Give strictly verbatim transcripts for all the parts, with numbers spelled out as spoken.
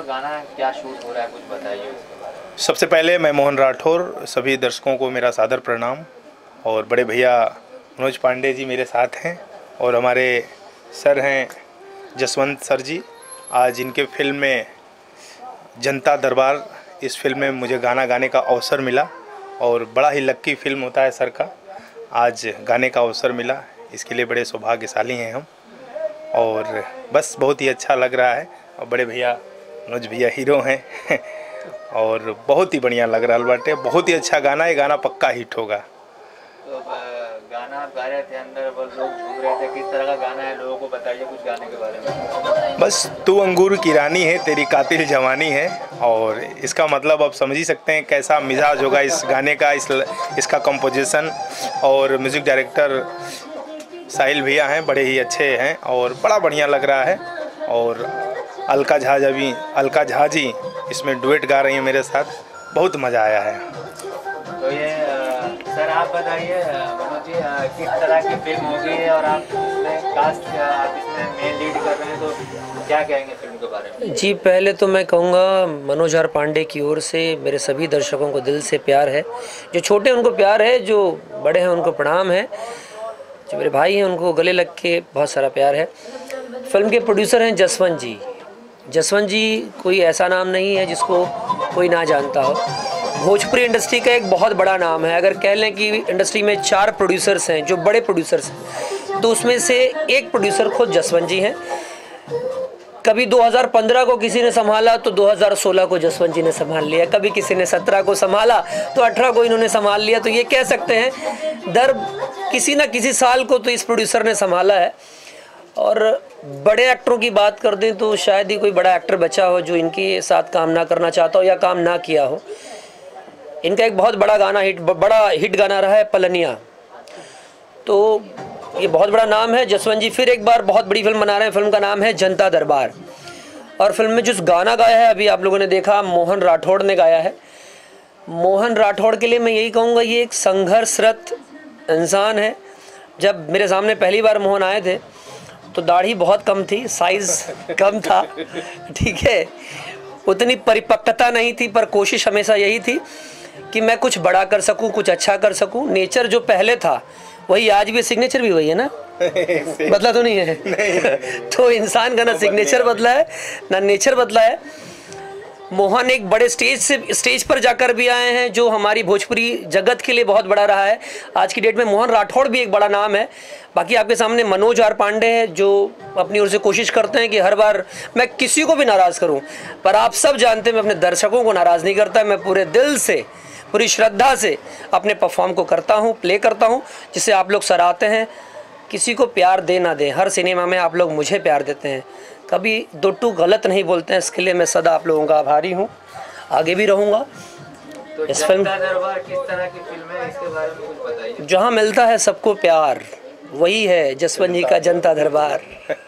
और गाना क्या शूट हो रहा है, कुछ बताइए उसके बारे में। सबसे पहले मैं मोहन राठौर, सभी दर्शकों को मेरा सादर प्रणाम। और बड़े भैया मनोज पांडे जी मेरे साथ हैं और हमारे सर हैं जसवंत सर जी। आज इनके फिल्म में जनता दरबार, इस फिल्म में मुझे गाना गाने का अवसर मिला और बड़ा ही लक्की फिल्म होता है सर का। आज गाने का अवसर मिला, इसके लिए बड़े सौभाग्यशाली हैं हम। और बस बहुत ही अच्छा लग रहा है। और बड़े भैया मनोज भैया हीरो हैं और बहुत ही बढ़िया लग रहा है बाटे। बहुत ही अच्छा गाना है, गाना पक्का हिट होगा। तो गाना आप गा रहे थे, अंदर वो लोग झूम रहे थे, किस तरह का गाना है, लोगों को बताइए कुछ गाने के बारे में। बस तू अंगूर की रानी है, तेरी कातिल जवानी है। और इसका मतलब आप समझ ही सकते हैं कैसा मिजाज होगा इस गाने का। इस इसका कंपोजिशन और म्यूज़िक डायरेक्टर साहिल भैया हैं, बड़े ही अच्छे हैं और बड़ा बढ़िया लग रहा है। और अलका झा अभी अलका झा जी इसमें डुएट गा रही हैं मेरे साथ, बहुत मज़ा आया है। तो ये आ, सर आप बताइए मनोज जी, किस तरह की फिल्म होगी और आप इसमें कास्ट आप इसमें मेन लीड कर रहे हैं, तो क्या कहेंगे फिल्म के बारे में। जी पहले तो मैं कहूँगा मनोज आर पांडे की ओर से मेरे सभी दर्शकों को दिल से प्यार है। जो छोटे हैं उनको प्यार है, जो बड़े हैं उनको प्रणाम है, जो मेरे भाई हैं उनको गले लग के बहुत सारा प्यार है। फिल्म के प्रोड्यूसर हैं जसवंत जी। जसवंत जी कोई ऐसा नाम नहीं है जिसको कोई ना जानता हो। भोजपुरी इंडस्ट्री का एक बहुत बड़ा नाम है। अगर कह लें कि इंडस्ट्री में चार प्रोड्यूसर्स हैं जो बड़े प्रोड्यूसर्स हैं, तो उसमें से एक प्रोड्यूसर खुद जसवंत जी हैं। कभी दो हज़ार पंद्रह को किसी ने संभाला तो दो हज़ार सोलह को जसवंत जी ने संभाल लिया, कभी किसी ने सत्रह को संभाला तो अठारह को इन्होंने संभाल लिया। तो ये कह सकते हैं दर किसी ना किसी साल को तो इस प्रोड्यूसर ने संभाला है। और बड़े एक्टरों की बात कर दें तो शायद ही कोई बड़ा एक्टर बचा हो जो इनके साथ काम ना करना चाहता हो या काम ना किया हो। इनका एक बहुत बड़ा गाना हिट बड़ा हिट गाना रहा है पलनिया, तो ये बहुत बड़ा नाम है। जसवंत जी फिर एक बार बहुत बड़ी फिल्म बना रहे हैं, फिल्म का नाम है जनता दरबार। और फिल्म में जिस गाना गाया है अभी आप लोगों ने देखा, मोहन राठौड़ ने गाया है। मोहन राठौड़ के लिए मैं यही कहूँगा, ये एक संघर्षरत इंसान है। जब मेरे सामने पहली बार मोहन आए थे तो दाढ़ी बहुत कम थी, साइज़ कम था, ठीक है, उतनी परिपक्वता नहीं थी, पर कोशिश हमेशा यही थी कि मैं कुछ बड़ा कर सकूं, कुछ अच्छा कर सकूं। नेचर जो पहले था वही आज भी, सिग्नेचर भी वही है ना, बदला तो नहीं है। नहीं। तो इंसान का ना सिग्नेचर बदला है ना नेचर बदला है। मोहन एक बड़े स्टेज से स्टेज पर जाकर भी आए हैं जो हमारी भोजपुरी जगत के लिए बहुत बड़ा रहा है। आज की डेट में मोहन राठौड़ भी एक बड़ा नाम है। बाकी आपके सामने मनोज आर पांडे हैं जो अपनी ओर से कोशिश करते हैं कि हर बार मैं किसी को भी नाराज़ करूं, पर आप सब जानते हैं मैं अपने दर्शकों को नाराज़ नहीं करता। मैं पूरे दिल से, पूरी श्रद्धा से अपने परफॉर्म को करता हूं, प्ले करता हूं, जिसे आप लोग सराहते हैं। किसी को प्यार दे ना दें, हर सिनेमा में आप लोग मुझे प्यार देते हैं, कभी दो टू गलत नहीं बोलते हैं। इसके लिए मैं सदा आप लोगों का आभारी हूँ, आगे भी रहूँगा। तो इस फिल्म दरबार किस तरह की फिल्म है, इसके बारे में कुछ बताइए। जहाँ मिलता है सबको प्यार, वही है जसवंत जी का जनता दरबार।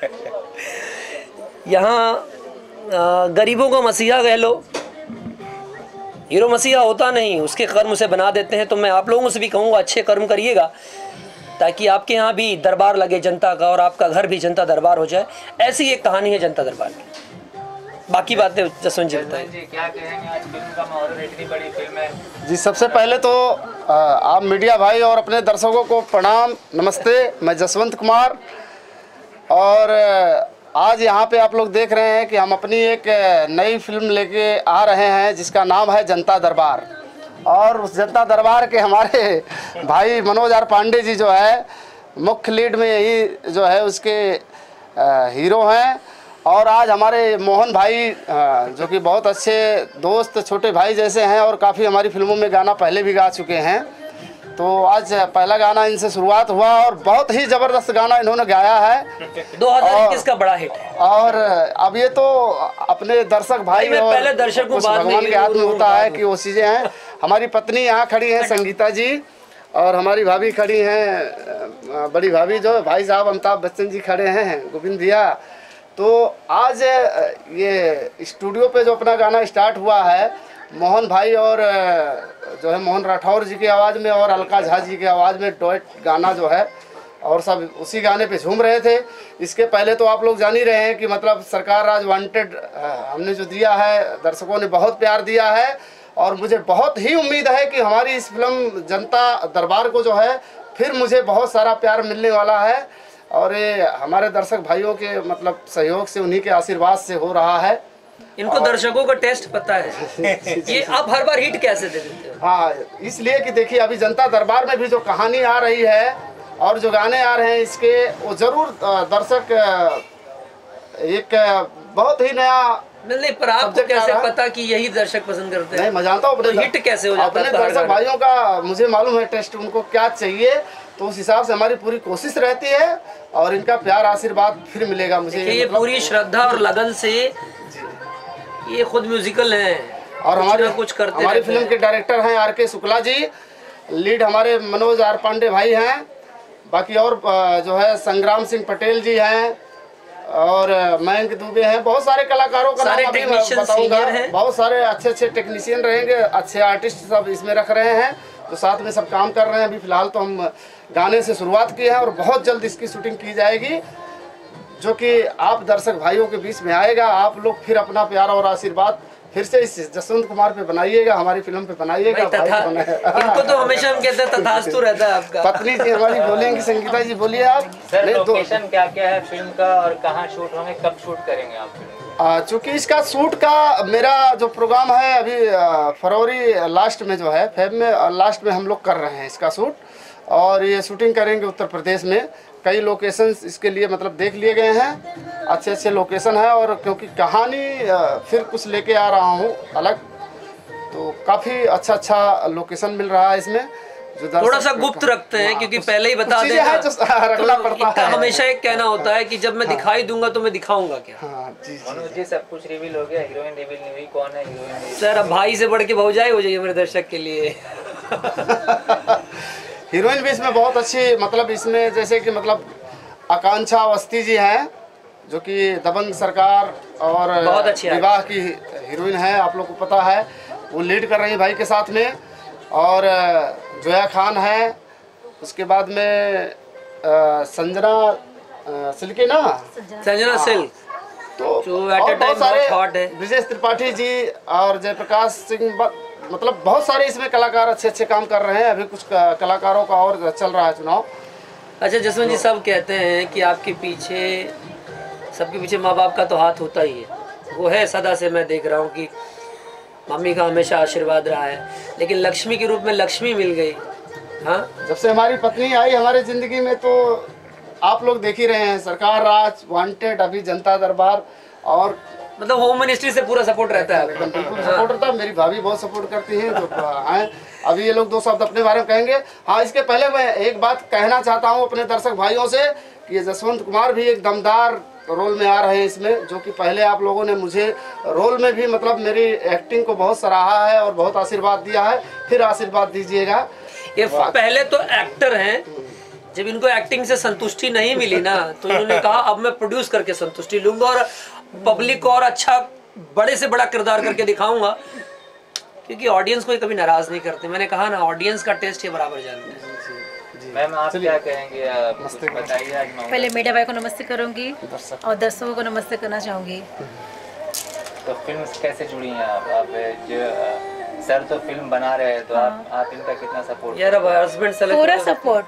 यहाँ गरीबों का मसीहा कह लो, हीरो मसीहा होता नहीं, उसके कर्म उसे बना देते हैं। तो मैं आप लोगों से भी कहूँगा अच्छे कर्म करिएगा ताकि आपके यहाँ भी दरबार लगे जनता का और आपका घर भी जनता दरबार हो जाए। ऐसी एक कहानी है जनता दरबार की। बाकी बातें जसवंत जी बताएं। जी क्या कहेंगे, आज फिल्म का माहौल, इतनी बड़ी फिल्म है। जी सबसे पहले तो आ, आप मीडिया भाई और अपने दर्शकों को प्रणाम, नमस्ते। मैं जसवंत कुमार और आज यहाँ पे आप लोग देख रहे हैं कि हम अपनी एक नई फिल्म लेके आ रहे हैं जिसका नाम है जनता दरबार। और उस जनता दरबार के हमारे भाई मनोज आर पांडे जी जो है मुख्य लीड में यही जो है उसके हीरो हैं। और आज हमारे मोहन भाई जो कि बहुत अच्छे दोस्त, छोटे भाई जैसे हैं और काफ़ी हमारी फिल्मों में गाना पहले भी गा चुके हैं, तो आज पहला गाना इनसे शुरुआत हुआ और बहुत ही ज़बरदस्त गाना इन्होंने गाया है। दो हज़ार इक्कीस का बड़ा हिट है। और अब ये तो अपने दर्शक भाई और पहले दर्शक को भगवान के हाथ में होता है कि वो चीज़ें हैं। हमारी पत्नी यहाँ खड़ी हैं संगीता जी, और हमारी भाभी खड़ी हैं, बड़ी भाभी जो भाई साहब अमिताभ बच्चन जी खड़े हैं, गोविंद भैया। तो आज ये स्टूडियो पे जो अपना गाना स्टार्ट हुआ है, मोहन भाई और जो है मोहन राठौर जी की आवाज़ में और अलका झा जी की आवाज़ में डुएट गाना जो है और सब उसी गाने पे झूम रहे थे। इसके पहले तो आप लोग जान ही रहे हैं कि मतलब सरकार राज वांटेड हमने जो दिया है, दर्शकों ने बहुत प्यार दिया है और मुझे बहुत ही उम्मीद है कि हमारी इस फिल्म जनता दरबार को जो है फिर मुझे बहुत सारा प्यार मिलने वाला है और ये हमारे दर्शक भाइयों के मतलब सहयोग से, उन्हीं के आशीर्वाद से हो रहा है। इनको दर्शकों का टेस्ट पता है। ये आप हर बार हिट कैसे दे देते हो? हाँ, इसलिए कि देखिए अभी जनता दरबार में भी जो कहानी आ रही है और जो गाने आ रहे हैं इसके, वो जरूर दर्शक एक बहुत ही नया नहीं, पर आपको कैसे पता कि यही दर्शक पसंद करते हैं? नहीं, मैं जानता हूँ तो हिट कैसे हो जाता है? अपने दर्शक भाइयों का मुझे मालूम है टेस्ट, उनको क्या चाहिए, तो उस हिसाब से हमारी पूरी कोशिश रहती है और इनका प्यार आशीर्वाद फिर मिलेगा मुझे। ये मतलब पूरी श्रद्धा और लगन से ये खुद म्यूजिकल हैं और हमारे कुछ करते हमारी फिल्म के डायरेक्टर हैं आर के शुक्ला जी, लीड हमारे मनोज आर पांडे भाई हैं, बाकी और जो है संग्राम सिंह पटेल जी हैं और मयंक दुबे हैं, बहुत सारे कलाकारों का नाम अभी मैं बताऊंगा। बहुत सारे अच्छे अच्छे टेक्नीशियन रहेंगे, अच्छे आर्टिस्ट सब इसमें रख रहे हैं जो साथ में सब काम कर रहे हैं। अभी फिलहाल तो हम गाने से शुरुआत की है और बहुत जल्द इसकी शूटिंग की जाएगी जो कि आप दर्शक भाइयों के बीच में आएगा। आप लोग फिर अपना प्यार और आशीर्वाद फिर से इस जसवंत कुमार पे बनाइएगा, हमारी फिल्म पे बनाइएगा। इनको तो हमेशा हम कहते हैं तथास्तु रहता है आपका। पत्नी जी हमारी बोलेंगी, संगीता जी बोलिए आप। सर लोकेशन क्या क्या है फिल्म का और कहाँ शूट होंगे, कब शूट करेंगे आप फिल्म? चूँकि इसका शूट का मेरा जो प्रोग्राम है अभी फरवरी लास्ट में जो है फेब में लास्ट में हम लोग कर रहे हैं इसका शूट, और ये शूटिंग करेंगे उत्तर प्रदेश में। कई लोकेशंस इसके लिए मतलब देख लिए गए हैं, अच्छे अच्छे लोकेशन है और क्योंकि कहानी फिर कुछ लेके आ रहा हूँ अलग, तो काफ़ी अच्छा अच्छा लोकेशन मिल रहा है इसमें। जो थोड़ा सा गुप्त रखते हैं क्योंकि पहले ही बता दें ना, रखना पड़ता है। हमेशा एक कहना होता है कि जब मैं दिखाई दूंगा तो मैं दिखाऊंगा क्या। हाँ जी मनोज जी, सब कुछ रिवील हो गया, हीरोइन रिवील नहीं हुई, कौन है हीरोइन? सर अब भाई से बढ़ के भौजाई हो जाइए मेरे दर्शक के लिए। हीरोइन भी इसमें बहुत अच्छी, मतलब इसमें जैसे कि मतलब आकांक्षा अवस्थी जी हैं जो कि दबंग सरकार और विवाह की हीरोइन है, आप लोग को पता है, वो लीड कर रही है भाई के साथ में। और जोया खान है, उसके बाद में संजना सिल्की ना संजना सिल्क, तो जो एट अ टाइम बहुत हॉट है। ब्रिजेश त्रिपाठी जी और जयप्रकाश सिंह, मतलब बहुत सारे इसमें कलाकार अच्छे अच्छे काम कर रहे हैं। अभी कुछ कलाकारों का और चल रहा है चुनाव। अच्छा जसवंत जी, सब कहते हैं कि आपके पीछे, सबके पीछे माँ बाप का तो हाथ होता ही है, वो है सदा से मैं देख रहा हूँ कि मम्मी का हमेशा आशीर्वाद रहा है, लेकिन लक्ष्मी के रूप में लक्ष्मी मिल गई। हाँ, जब से हमारी पत्नी आई हमारे ज़िंदगी में तो आप लोग देख ही रहे हैं, सरकार राज, वांटेड, अभी जनता दरबार, और मतलब होम मिनिस्ट्री से पूरा सपोर्ट रहता है। एकदम बिल्कुल सपोर्ट रहता है। मेरी भाभी बहुत सपोर्ट करती हैं जो आए। अभी ये लोग दो शब्द अपने बारे में कहेंगे। हाँ, इसके पहले मैं एक बात कहना चाहता हूँ अपने दर्शक भाइयों से कि ये जसवंत कुमार भी एक दमदार रोल में आ रहे हैं इसमें, जो कि पहले आप लोगों ने मुझे रोल में भी मतलब मेरी एक्टिंग को बहुत सराहा है और बहुत आशीर्वाद दिया है, फिर आशीर्वाद दीजिएगा। ये पहले तो एक्टर हैं, जब इनको एक्टिंग से संतुष्टि नहीं मिली ना तो इन्होंने कहा अब मैं प्रोड्यूस करके संतुष्टि लूंगा और पब्लिक को और अच्छा बड़े से बड़ा किरदार करके दिखाऊंगा, क्योंकि ऑडियंस को कभी नाराज नहीं करते। मैंने कहा ना, ऑडियंस का टेस्ट ये बराबर जानते हैं। मैम आप क्या कहेंगे, बताइए आज। पहले मीडिया भाई को नमस्ते करूंगी और दर्शकों को नमस्ते करना चाहूँगी। तो फिल्म कैसे जुड़ी हैं आप? आप जो सर तो फिल्म बना रहे हैं, तो आप आप इनका कितना सपोर्ट? यार अब हस्बैंड सेलेक्ट, पूरा सपोर्ट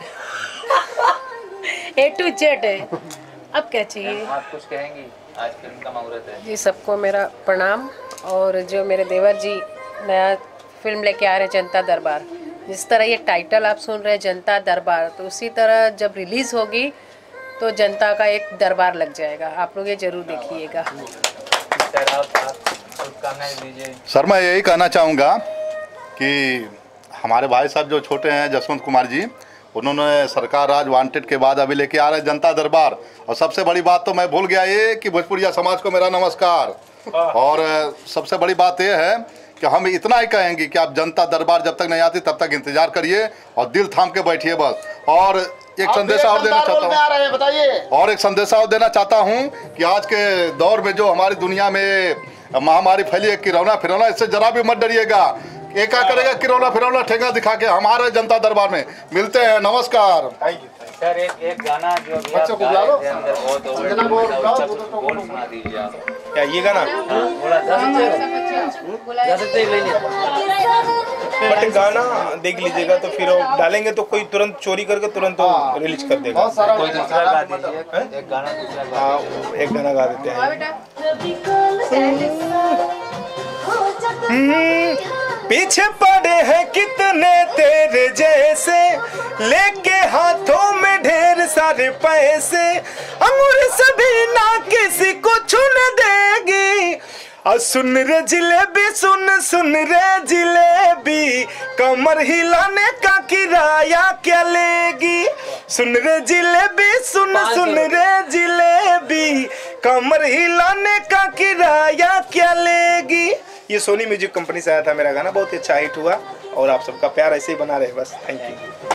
ए टू जेड है, अब क्या चाहिए। आप कुछ कहेंगी? आज फिल्म का मुहूर्त है जी। सबको मेरा प्रणाम। और जो मेरे देवर जी नया फिल्म लेके आ रहे हैं जनता दरबार, जिस तरह ये टाइटल आप सुन रहे हैं जनता दरबार, तो उसी तरह जब रिलीज होगी तो जनता का एक दरबार लग जाएगा। आप लोग ये जरूर देखिएगा। सर आप शुभकामनाएं दीजिए। सर मैं यही कहना चाहूँगा कि हमारे भाई साहब जो छोटे हैं जसवंत कुमार जी, उन्होंने सरकार राज वांटेड के बाद अभी लेके आ रहे हैं जनता दरबार। और सबसे बड़ी बात तो मैं भूल गया ये कि भोजपुरिया समाज को मेरा नमस्कार। और सबसे बड़ी बात ये है कि हम इतना ही कहेंगे कि आप जनता दरबार जब तक नहीं आती तब तक इंतजार करिए और दिल थाम के बैठिए बस। और एक संदेशा और देना चाहता हूँ बताइए और एक संदेशा और देना चाहता हूँ कि आज के दौर में जो हमारी दुनिया में महामारी फैली है, किरौना फिरौना, इससे जरा भी मत डरिएगा। एक क्या करेगा किरौना फिरौना ठेंगा दिखा के हमारे जनता दरबार में मिलते हैं। नमस्कार। Thank you. सर एक एक गाना जो अभी आप बच्चों को गा बुला लो। रहे थे अंदर बहुत ओवर अंजना बोल, था, बुलाओ, उसका बोलो कुछ तो बोल बोलो। सुना दीजिए आप। क्या ये गाना? हाँ, थोड़ा जा सकते हो? जा सकते हैं बट गाना देख लीजिएगा तो फिर वो डालेंगे तो कोई तुरंत चोरी करके तुरंत हाँ। रिलीज कर देगा। बहुत सारा कोई दूसरा गा दीजिए, एक गाना दूसरा गा हाँ एक गाना गा देते हैं। पीछे पड़े हैं कितने तेरे जैसे, लेके हाथों में ढेर सारे पैसे, अंगूर सभी ना किसी को छूने देगी। और सुन रे जिलेबी सुन सुन रे जिलेबी, कमर हिलाने का किराया क्या लेगी। सुन रे जिलेबी सुन सुन रे जिलेबी, कमर हिलाने का किराया क्या लेगी। ये सोनी म्यूजिक कंपनी से आया था मेरा गाना, बहुत ही अच्छा हिट हुआ और आप सबका प्यार ऐसे ही बना रहे बस। Thank you.